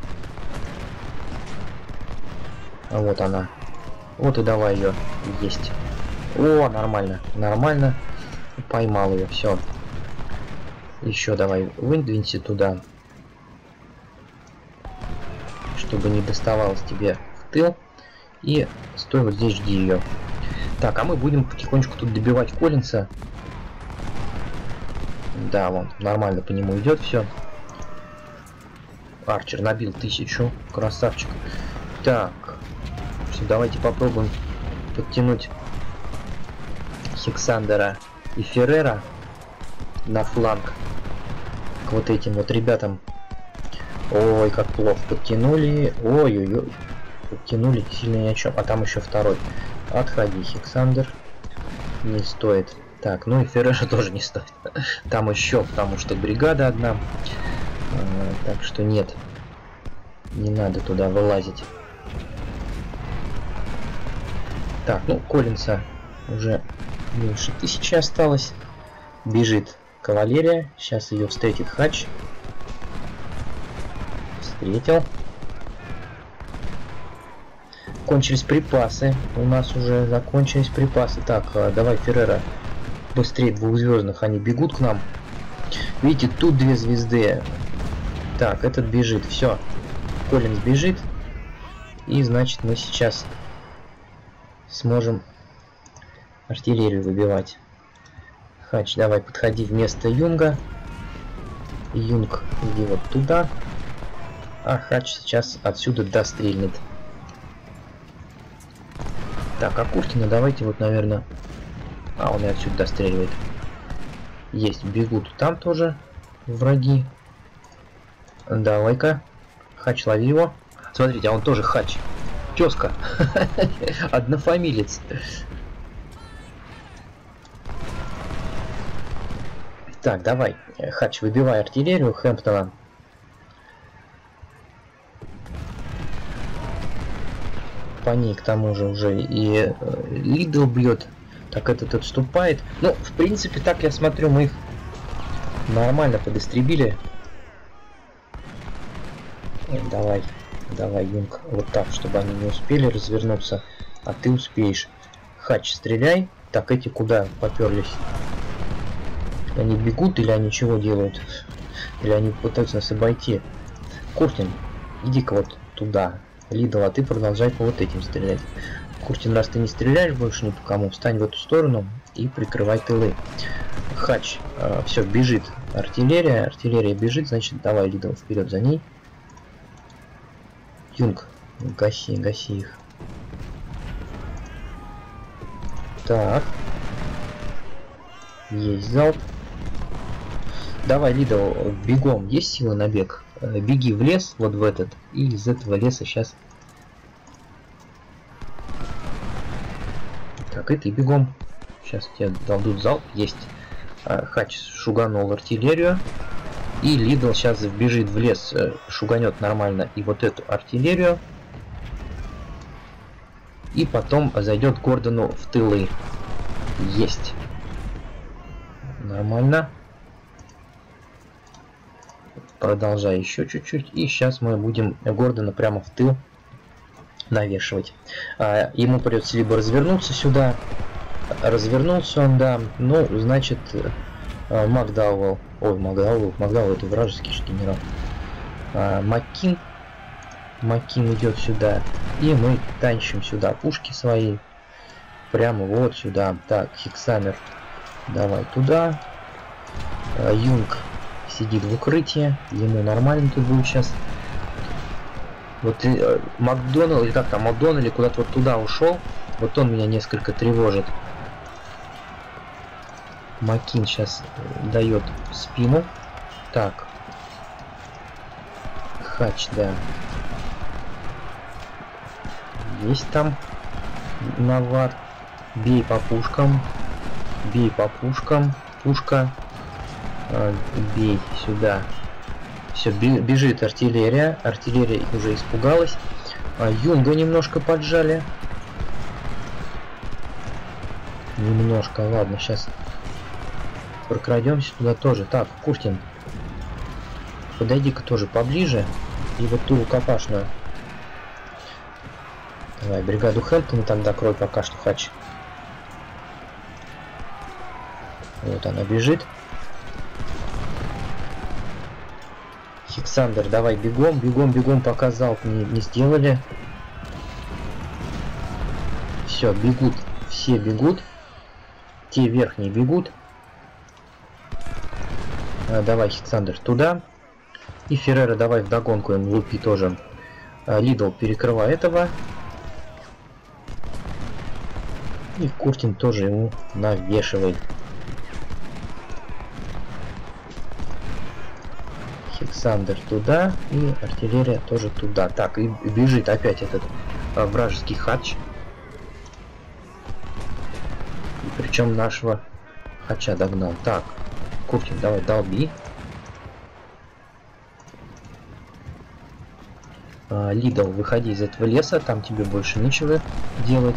А вот она. Вот и давай ее. Есть. О, нормально. Нормально. Поймал ее. Все. Еще давай выдвинься туда. Чтобы не доставалось тебе в тыл. И стой вот здесь, жди ее. Так, а мы будем потихонечку тут добивать Коллинса. Да, вон, нормально по нему идет все. Арчер набил 1000. Красавчик. Так. Все, давайте попробуем подтянуть Хександера и Феррера на фланг к вот этим вот ребятам. Ой, как плохо подтянули. Ой-ой-ой. Подтянули сильно ни о чем. А там еще второй. Отходи, Хександер. Не стоит. Так, ну и Феррера тоже не стоит. Там еще, потому что бригада одна. Так что нет. Не надо туда вылазить. Так, ну Коллинса уже меньше 1000 осталось. Бежит кавалерия. Сейчас ее встретит Хач. Встретил. Кончились припасы. У нас уже закончились припасы. Так, давай, Феррера. Быстрее, двухзвездных. Они бегут к нам. Видите, тут 2 звезды. Так, этот бежит. Все. Коллинс бежит. И значит мы сейчас сможем артиллерию выбивать. Хач, давай, подходи вместо Юнга. Юнг, иди вот туда. А Хач сейчас отсюда дострельнет. Так, а Куртина давайте вот, наверное... А, он и отсюда достреливает. Есть, бегут там тоже враги. Давай-ка. Хач, лови его. Смотрите, а он тоже Хач. Тезка. Однофамилец. Так, давай. Хач, выбивай артиллерию Хэмптона. По ней к тому же уже и Лидл бьет. Так, этот отступает. Ну, в принципе, так я смотрю, мы их нормально подистребили. Давай, давай, Юнг, вот так, чтобы они не успели развернуться, а ты успеешь. Хач, стреляй. Так, эти куда поперлись? Они бегут или они чего делают? Или они пытаются нас обойти? Куртин, иди-ка вот туда. Лидл, а ты продолжай по вот этим стрелять. Куртин, раз ты не стреляешь больше ни по кому, встань в эту сторону и прикрывай тылы. Хач, все, бежит артиллерия. Артиллерия бежит, значит, давай, Лидл, вперед за ней. Юнг, гаси, гаси их. Так. Есть залп. Давай, Лидл, бегом. Есть сила на бег? Беги в лес, вот в этот. И из этого леса сейчас... Так, и ты бегом. Сейчас тебе дадут залп. Есть. Хач шуганул артиллерию. И Лидл сейчас вбежит в лес, шуганет нормально и вот эту артиллерию. И потом зайдет Гордону в тылы. Есть. Нормально. Продолжай еще чуть-чуть. И сейчас мы будем Гордона прямо в тыл навешивать. Ему придется либо развернуться сюда. Развернулся он, да. Ну, значит, Макдауэлл. Ой, Макдауэлл это вражеский же генерал. Маккин идет сюда. И мы танчим сюда пушки свои. Прямо вот сюда. Так, Хексамер. Давай туда. Юнг сидит в укрытии. Ему нормально тут будет сейчас. Вот Макдоналл, или как там, Макдоналл куда-то вот туда ушел. Вот он меня несколько тревожит. Маккин сейчас дает спину. Так. Хач, да. Есть там навар. Бей по пушкам. Бей по пушкам. Пушка. Бей сюда. Все, бежит артиллерия. Артиллерия уже испугалась. Юнга немножко поджали. Немножко, ладно, сейчас прокрадемся туда тоже. Так, Куртин, подойди-ка тоже поближе. И вот ту рукопашную. Давай, бригаду Хэмптона там докрой пока что, Хач. Вот она бежит. Хександер, давай бегом, бегом, бегом, пока залп не сделали. Все, бегут, все бегут. Те верхние бегут. Давай, Хександер, туда. И Феррера давай вдогонку им лупи тоже. Лидл перекрывай этого. И Куртин тоже ему навешивает. Хександер туда. И артиллерия тоже туда. Так, и бежит опять этот вражеский хач. Причем нашего хача догнал. Так, Куртин, давай долби. Лидл, выходи из этого леса, там тебе больше нечего делать.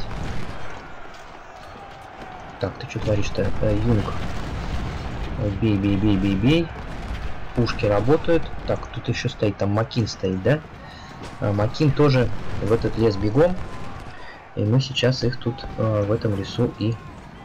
Так, ты что творишь-то? Юнг. Бей, бей, бей, бей, бей. Пушки работают. Так, тут еще стоит, там Макин стоит, да? Макин тоже в этот лес бегом. И мы сейчас их тут в этом лесу и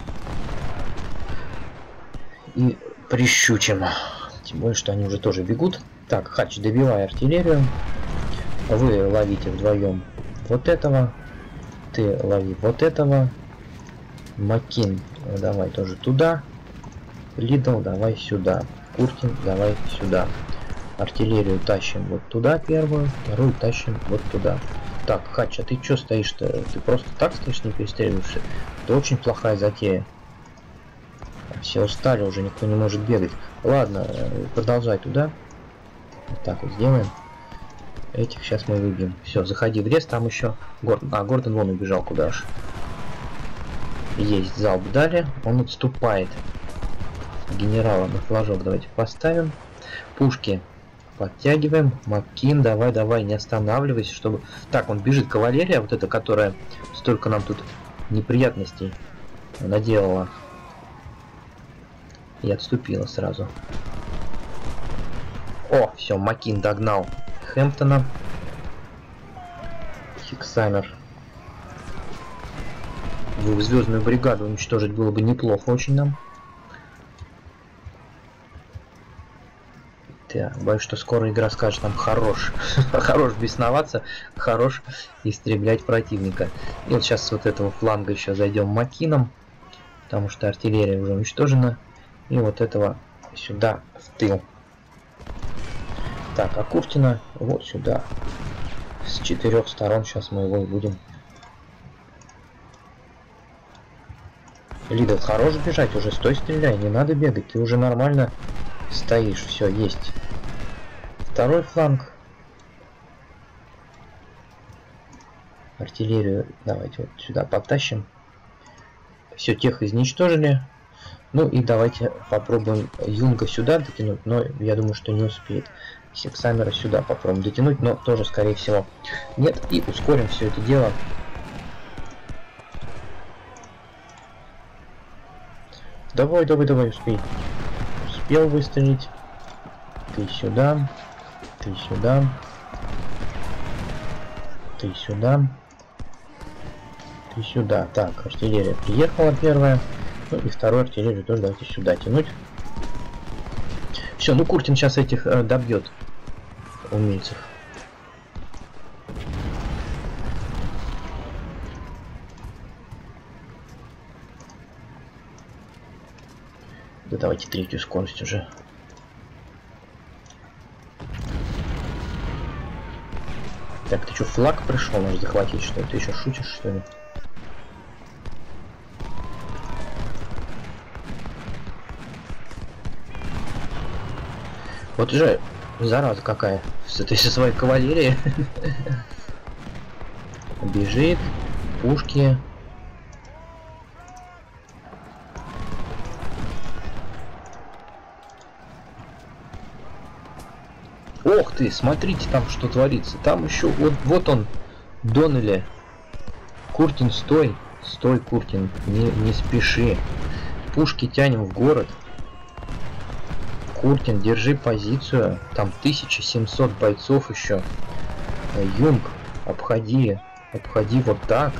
прищучим. Тем более, что они уже тоже бегут. Так, Хач, добивай артиллерию. Вы ловите вдвоем вот этого. Ты лови вот этого. Макин, давай тоже туда. Лидл, давай сюда. Куртин, давай сюда. Артиллерию тащим вот туда первую. Вторую тащим вот туда. Так, Хач, а ты что стоишь-то? Ты просто так стоишь, не перестреливаешься? Это очень плохая затея. Все устали, уже никто не может бегать. Ладно, продолжай туда. Вот так вот сделаем. Этих сейчас мы выбьем. Все, заходи в лес, там еще Гордон. А, Гордон вон убежал куда ж. Есть, залп дали. Он отступает. Генерала на флажок давайте поставим. Пушки подтягиваем. Маккин, давай, давай, не останавливайся, чтобы... Так, он бежит, кавалерия, вот эта, которая столько нам тут неприятностей наделала. И отступила сразу. О, все, Маккин догнал Хэмптона. Хексаймер. Двухзвездную бригаду уничтожить было бы неплохо очень нам. Так, боюсь, что скоро игра скажет нам хорош. Хорош бесноваться, хорош истреблять противника. И вот сейчас с вот этого фланга еще зайдем Маккином, потому что артиллерия уже уничтожена. И вот этого сюда в тыл. Так, а Куртина вот сюда. С 4 сторон сейчас мы его и будем. Лидл, хорош бежать, уже стой, стреляй, не надо бегать, ты уже нормально стоишь, все, есть. Второй фланг. Артиллерию давайте вот сюда потащим. Все, тех изничтожили. Ну и давайте попробуем Юнга сюда дотянуть, но я думаю, что не успеет. Хексаймера сюда попробуем дотянуть, но тоже, скорее всего, нет. И ускорим все это дело. Давай, давай, давай, успей. Успел выстрелить. Ты сюда. Ты сюда. Ты сюда. Ты сюда. Так, артиллерия приехала первая. Ну и вторую артиллерию тоже давайте сюда тянуть. Все, ну Куртин сейчас этих добьет умельцев. Да давайте третью скорость уже. Так, ты что, флаг пришел, наш захватить, что ли? Ты еще шутишь, что ли? Вот же, зараза какая. С этой со своей кавалерией. Бежит. Пушки. Ох ты, смотрите там, что творится. Там еще, вот он, Доннелли. Куртин, стой. Стой, Куртин, не спеши. Пушки тянем в город. Куртин, держи позицию. Там 1700 бойцов еще. Юнг, обходи вот так.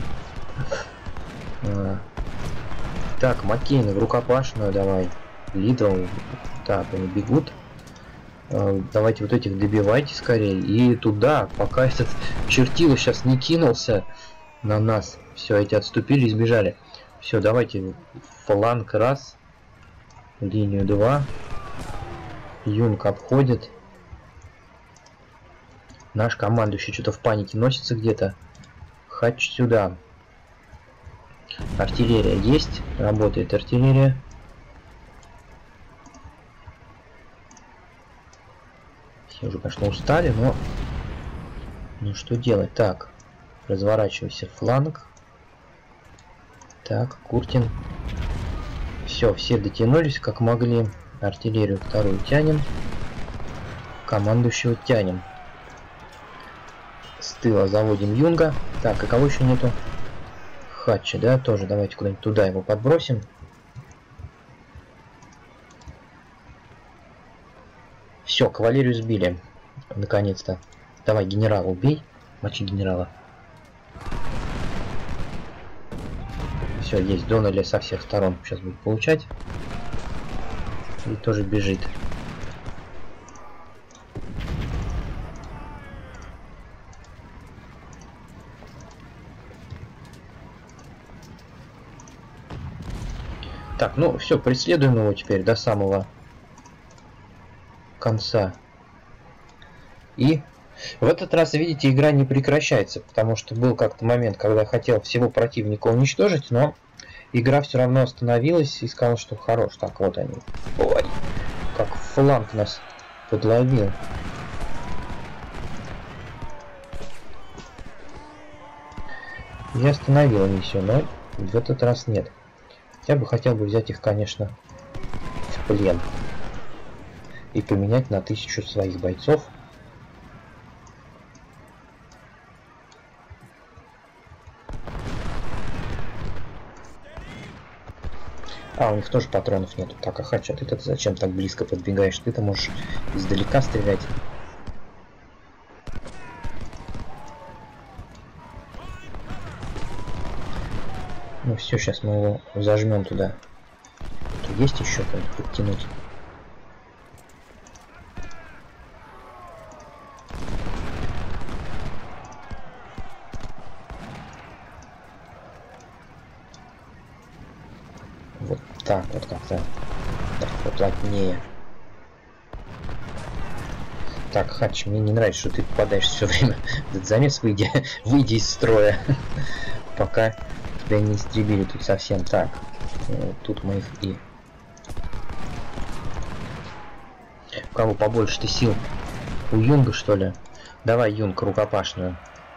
Так, Маккейн, в рукопашную давай. Лидл. Так, они бегут. Давайте вот этих добивайте скорее. И туда, пока этот чертила сейчас не кинулся на нас. Все, эти отступили и сбежали. Все, давайте фланг раз. Линию 2. Юнг обходит. Наш командующий что-то в панике носится где-то. Хач сюда. Артиллерия есть. Работает артиллерия. Все уже, конечно, устали, но... Ну что делать? Так. Разворачивайся. Фланг. Так, Куртин. Все, все дотянулись как могли. Артиллерию вторую тянем. Командующего тянем. С тыла заводим Юнга. Так, а кого еще нету? Хатча, да? Тоже давайте куда-нибудь туда его подбросим. Все, кавалерию сбили. Наконец-то. Давай, генерала убей. Мочи генерала. Все, есть Доннелли со всех сторон. Сейчас будет получать. И тоже бежит. Так, ну все, преследуем его теперь до самого конца. И в этот раз, видите, игра не прекращается, потому что был как-то момент, когда я хотел всего противника уничтожить, но игра все равно остановилась и сказала, что хорош. Так, вот они. Ой, как фланг нас подловил. Я остановил миссию, но в этот раз нет. Я бы хотел бы взять их, конечно, в плен и поменять на 1000 своих бойцов. А, у них тоже патронов нету. Так, Ахача, ты зачем так близко подбегаешь? Ты-то можешь издалека стрелять. Ну все, сейчас мы его зажмем туда. Тут есть еще куда-то подтянуть. Вот так вот как-то. Так, поплотнее. Так, Хач, мне не нравится, что ты попадаешь все время в этот замес. Выйди из строя. Пока тебя не истребили тут совсем. Так, тут мы их и... У кого побольше ты сил? У Юнга, что ли? Давай, Юнг, рукопашную.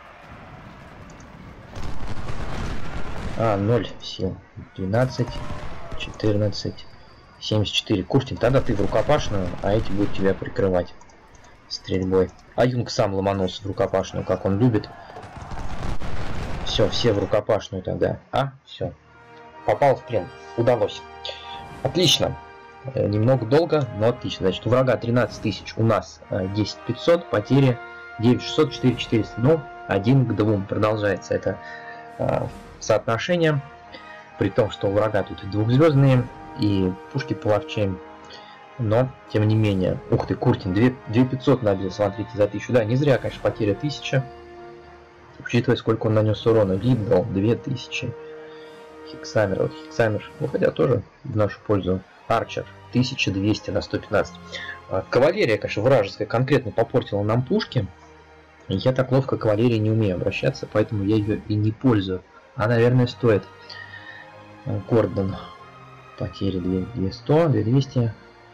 А, 0 сил. 12, 14, 74. Куртин, тогда ты в рукопашную, а эти будут тебя прикрывать стрельбой. А Юнг сам ломанулся в рукопашную, как он любит. Все, все в рукопашную тогда. А, все. Попал в плен. Удалось. Отлично. Немного долго, но отлично. Значит, у врага 13 тысяч, у нас 10 500, потери 9 600, 4 400. Ну, 1 к 2 продолжается это соотношение. При том, что у врага тут и двухзвездные, и пушки половчей. Но, тем не менее. Ух ты, Куртин, 2500 набил, смотрите, за 1000. Да, не зря, конечно, потеря 1000. Учитывая, сколько он нанес урона. Лид дал 2000. Хиксамер, вот Хиксамер, ну хотя тоже в нашу пользу. Арчер 1200 на 115. Кавалерия, конечно, вражеская конкретно попортила нам пушки. Я так ловко к кавалерии не умею обращаться, поэтому я ее и не пользую. А, наверное, стоит. Гордон. Потери 200, 2200.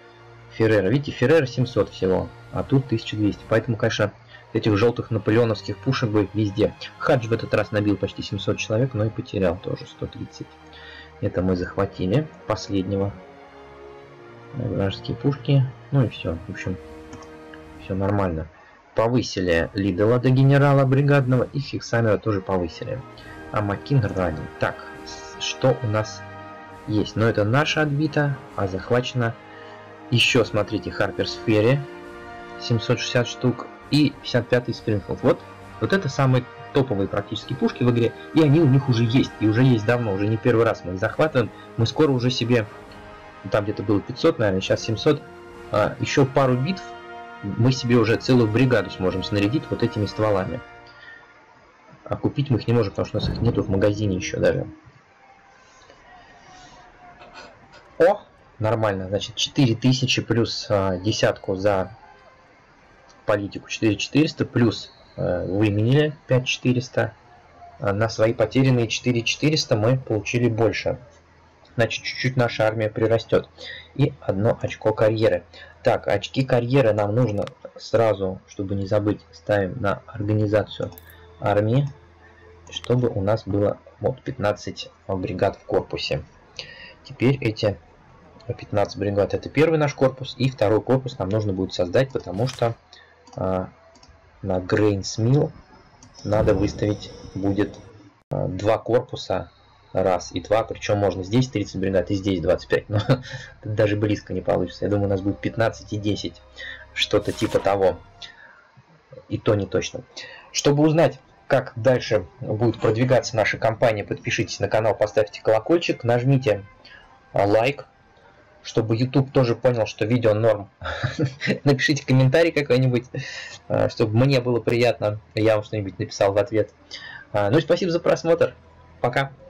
Феррера. Видите, Феррера 700 всего, а тут 1200. Поэтому, конечно, этих желтых наполеоновских пушек бы везде. Хадж в этот раз набил почти 700 человек, но и потерял тоже 130. Это мы захватили последнего. Вражеские пушки. Ну и все. В общем, все нормально. Повысили Лидела до генерала бригадного, и Фиксамера тоже повысили. А Макин ранен. Так, что у нас есть? Но это наша отбита, а захвачено еще, смотрите, Харперс Ферри 760 штук и 55-й Спрингфилд. Вот это самые топовые практически пушки в игре, и они у них уже есть, и уже есть давно, уже не первый раз мы их захватываем. Мы скоро уже себе, там где-то было 500, наверное, сейчас 700, еще пару битв, мы себе уже целую бригаду сможем снарядить вот этими стволами. А купить мы их не можем, потому что у нас их нету в магазине еще даже. О, нормально, значит 4000 плюс десятку за политику 4400, плюс выменили 5400. На свои потерянные 4400 мы получили больше. Значит, чуть-чуть наша армия прирастет. И 1 очко карьеры. Так, очки карьеры нам нужно сразу, чтобы не забыть, ставим на организацию армии, чтобы у нас было вот 15 бригад в корпусе. Теперь эти 15 бригад — это первый наш корпус, и второй корпус нам нужно будет создать, потому что на Грейнс Милл надо выставить будет 2 корпуса, раз и 2, причем можно здесь 30 бригад и здесь 25, но даже близко не получится. Я думаю, у нас будет 15 и 10, что-то типа того, и то не точно. Чтобы узнать, как дальше будет продвигаться наша кампания, подпишитесь на канал, поставьте колокольчик, нажмите лайк, чтобы YouTube тоже понял, что видео норм. Напишите комментарий какой-нибудь, чтобы мне было приятно, я вам что-нибудь написал в ответ. Ну и спасибо за просмотр. Пока.